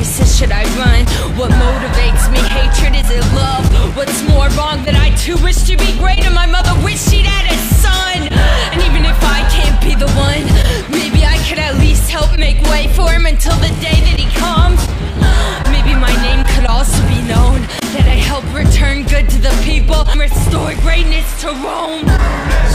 races should I run? What motivates me? Hatred, is it love? What's more wrong that I too wish to be great and my mother wished she'd had a son? And even if I can't be the one, maybe I could at least help make way for him until the day that he comes. Maybe my name could also be known, that I help return good to the people and restore greatness to Rome.